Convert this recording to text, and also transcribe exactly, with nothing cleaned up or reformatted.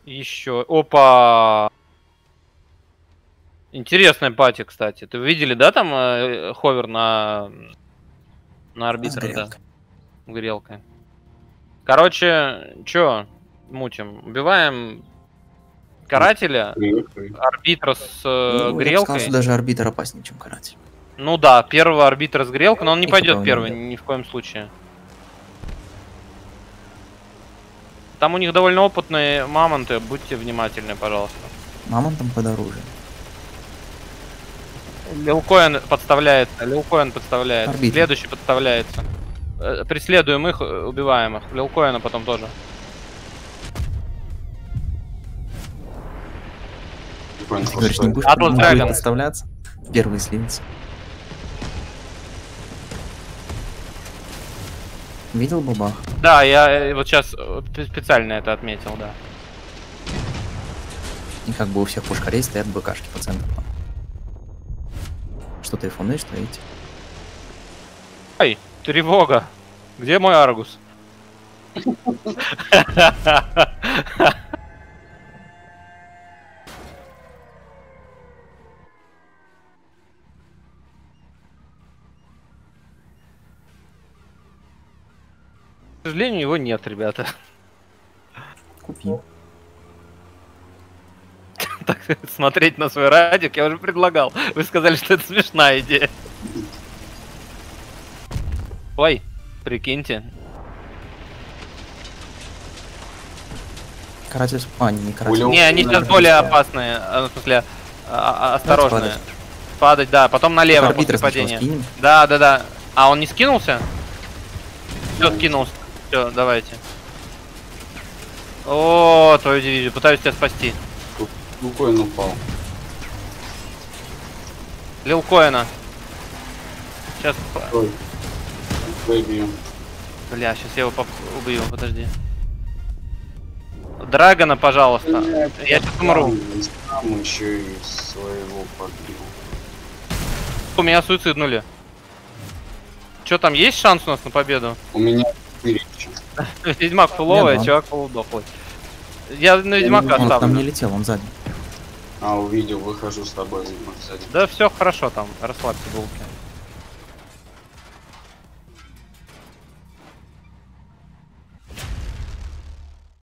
Еще. Опа! Интересная пати, кстати. Ты видели, да, там э, ховер на на арбитре, да? Грелкой. Короче, чё мутим? Убиваем карателя, арбитра с э, Ну, грелкой. я бы сказал, что даже арбитр опаснее, чем каратель. Ну да, первого арбитра с грелкой, но он не И пойдет хп первый, нет. ни в коем случае. Там у них довольно опытные мамонты, будьте внимательны, пожалуйста. Мамонтом подороже. Лилкоин подставляется, Лилкоин подставляется. Арбитр. Следующий подставляется. Э, Преследуем их, э, убиваем их. Лилкоина потом тоже. Ты говоришь, не будешь, Atlas не Dragon. будет подставляться? Первый слился. Видел бабах? Да, я э, вот сейчас э, специально это отметил, да. И как бы у всех пушкарей стоят БКшки по центру. Что тайфуны, что эти? Ай, тревога. Где мой Аргус? К сожалению, его нет, ребята. Купи. Так, смотреть на свой радик я уже предлагал. Вы сказали, что это смешная идея. Ой, прикиньте. Каратель... А, не, не каратель. Не, они сейчас более опасные, а, в смысле, а, а, осторожные. Падать. Падать, да, потом налево после Арбитра сначала падения. скинем. Да, да, да. А он не скинулся? Все, скинулся. Все, давайте. О, твою дивизию, пытаюсь тебя спасти. Лилкоин упал. Лилкоина. Сейчас. Ой. Выбью. Бля, сейчас я его поп... убью, подожди. Драгона, пожалуйста. Я сейчас умру. Сам еще и своего подбил. У меня суициднули. Че, там есть шанс у нас на победу? У меня четыре. Ведьмак фуловый, Нет, а чувак полудохлый. Я на Ведьмака Он там не оставлю. летел, он сзади. А, увидел, выхожу с тобой, Ведьмак, кстати. Да все хорошо там, расслабься, булки.